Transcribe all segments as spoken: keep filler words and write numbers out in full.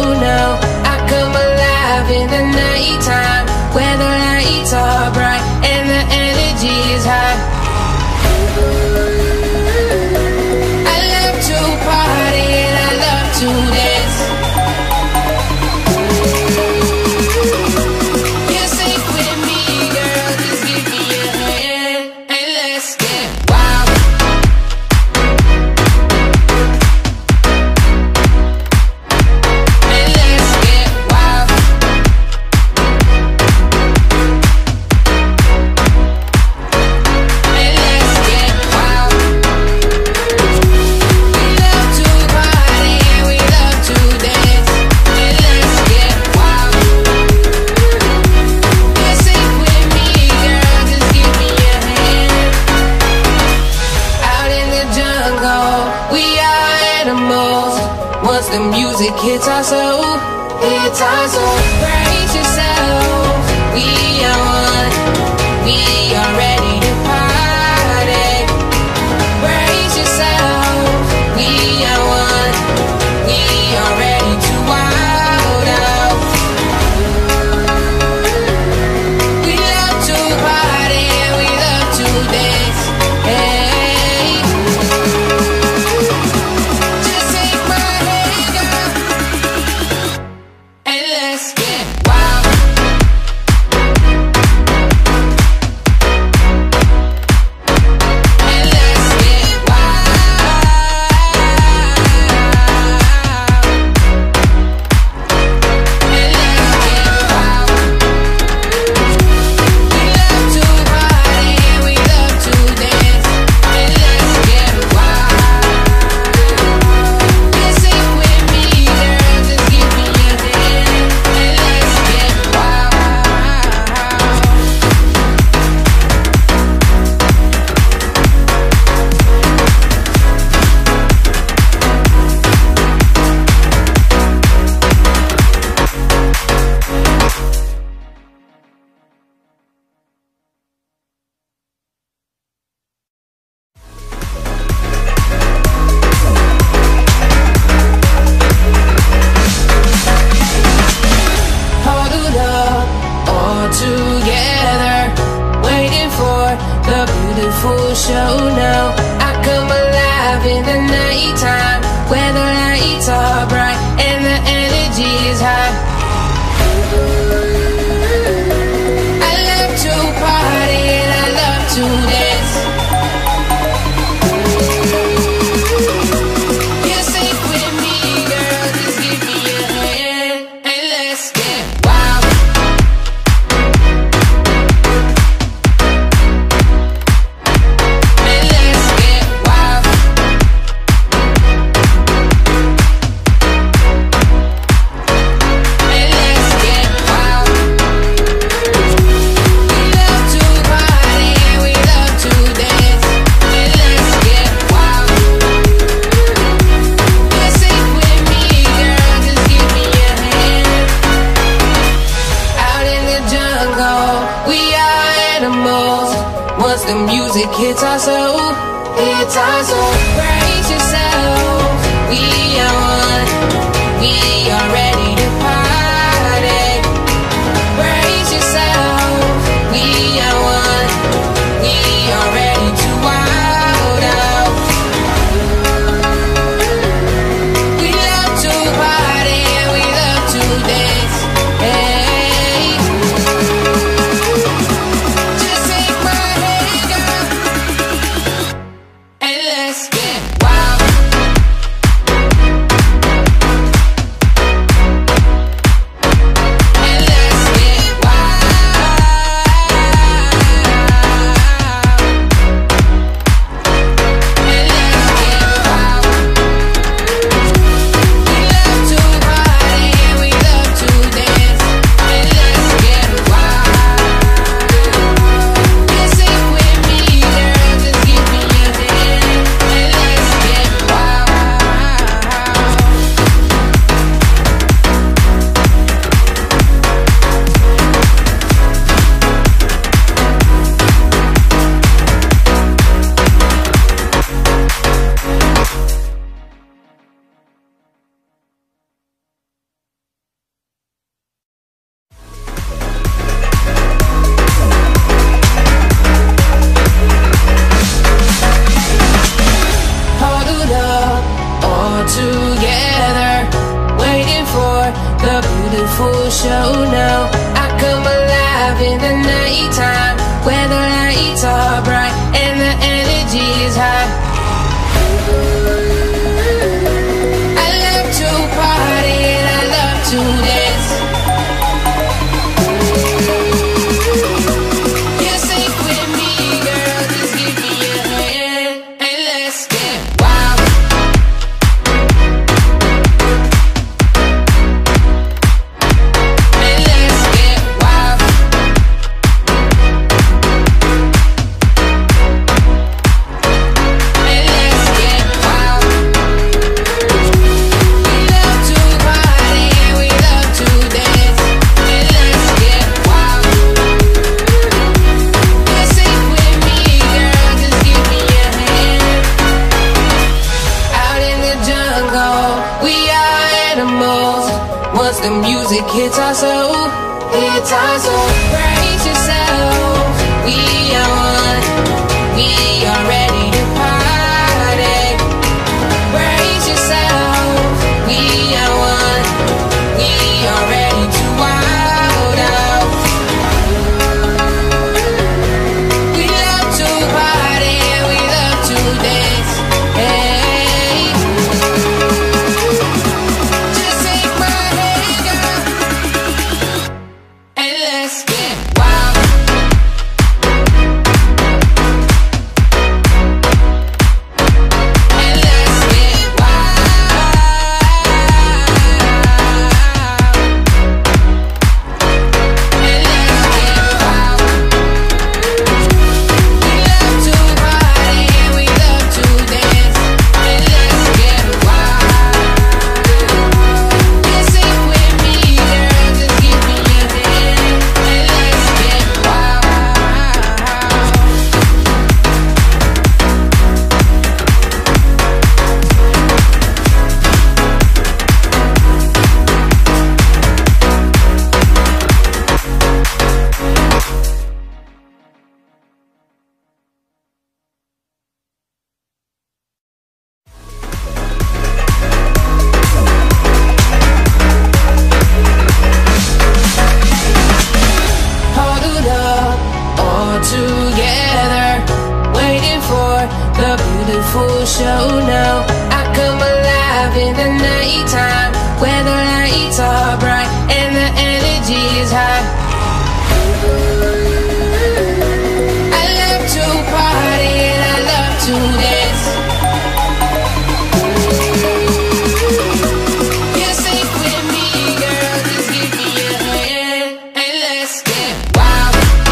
now. I come alive in the nighttime, where the lights are bright and the energy is high. I love to party and I love to dance. You're safe with me, girl, just give me a hand and let's get wild. And let's get wild. And let's get wild. We love to party and we love to dance. And let's get wild. You're safe with me, girl, just give me a hand. Out in the jungle, we are animals. Once the music hits our soul, hits our soul. Brace yourself, we are one. We are ready to party. Brace yourself, we are one. We are ready to wild out. We love to party and we love to dance. Hey, just take my hand, girl, and let's get wild. And let's get show now. I come alive in the nighttime, where the lights are bright and the energy is high. I love to party and I love to dance. You're safe with me, girl, just give me a hand and let's get wild. Once the music hits our soul, hits our soul. Brace yourself, we are one. We are ready to party. Brace yourself, we are one. We are ready to wild out. We love to party and we love to dance. Hey. Let's get wild. the beautiful show now. I come alive in the nighttime, where the lights are bright and the energy is high. I love to party and I love to dance. You're safe with me, girl, just give me a hand and let's get wild. And let's get wild. And let's get wild. We love to party and we love to dance. And let's get wild. You're safe with me, girl, just give me a hand. Out in the jungle, we are animals. Once the music hits our soul, hits our soul. Brace yourself, we are one. We are ready to party. Brace yourself, we are one. We are ready to wild out. We love to party and we love to dance. Hey, just take my hand, girl, and let's get wild. And let's get show now. I come alive in the nighttime, where the lights are bright and the energy is high. I love to party and I love to dance. You're safe with me, girl, just give me a hand and let's get wild.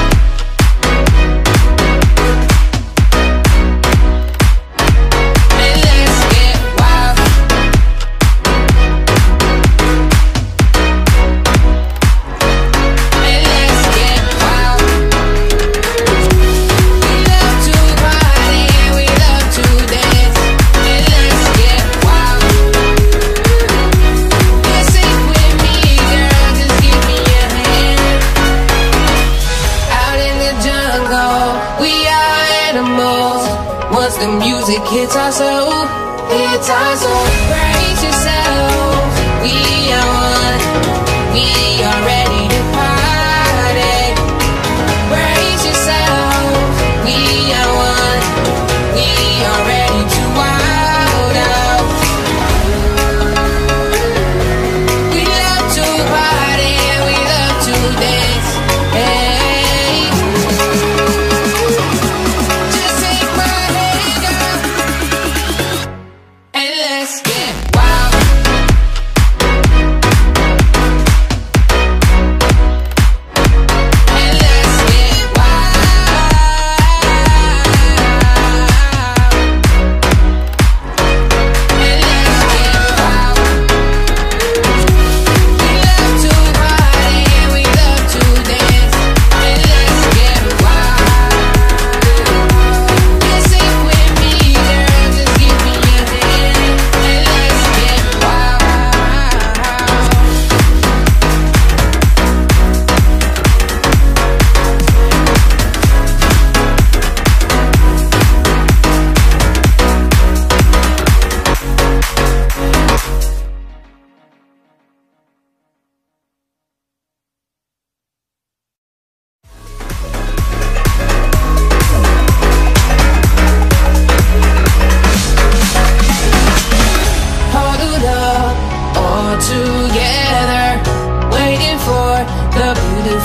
Once the music hits our soul, hits our soul. Brace yourself, we are one. We are ready to party. Brace yourself, we are one. We are ready to wild out. We love to party and we love to dance. Hey. Let's get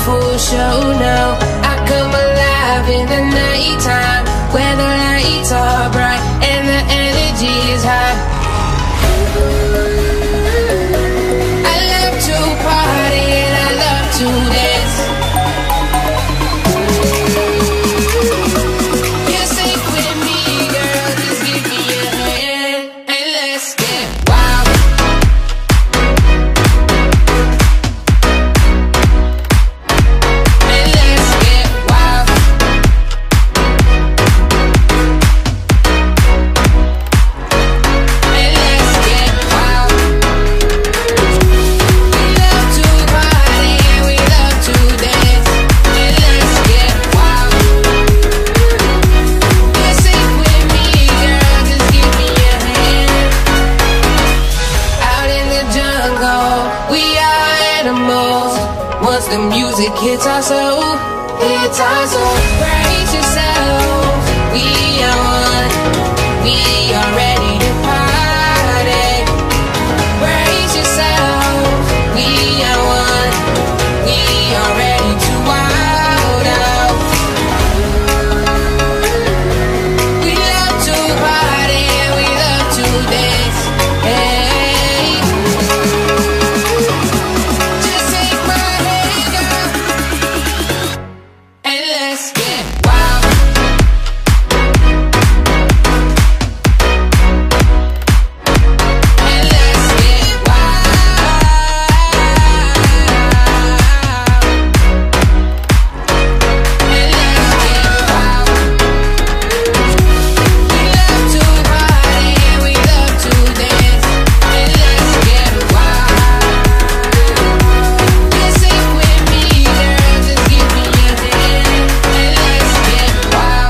beautiful show now. I come alive in the nighttime, where the lights are bright and the energy is high. I love to party and I love to dance. You're safe with me, girl, just give me a hand and let's get wild. And let's get wild. And let's get wild. We love to party and we love to dance. And let's get wild. You're safe with me, girl, just give me a hand. Out in the jungle, we are animals. Once the music hits our soul, hits our soul. Brace yourself, we are one. We are ready to party. Brace yourself, we are one. We are ready to wild out. We love to party and we love to dance. Hey, just take my hand, girl, and let's get wild. And let's get wild. And let's get wild. We love to party and we love to dance. And let's get wild. You're safe with me, girl, just give me a hand. And let's get wild.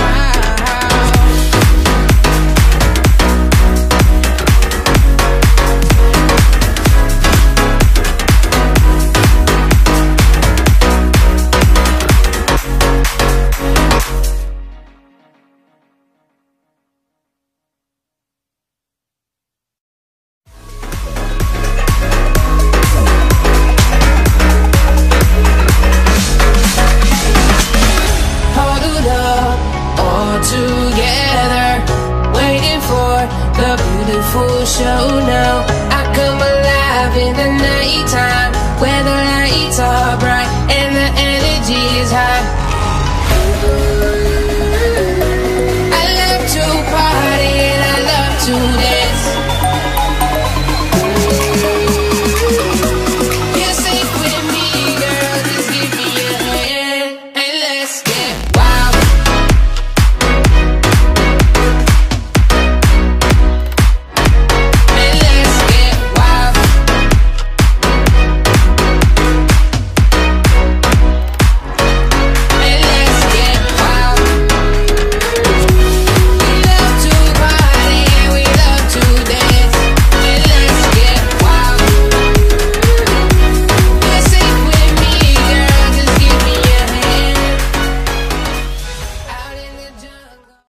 Huddled up all together, waiting for the beautiful show now. I come alive in the nighttime,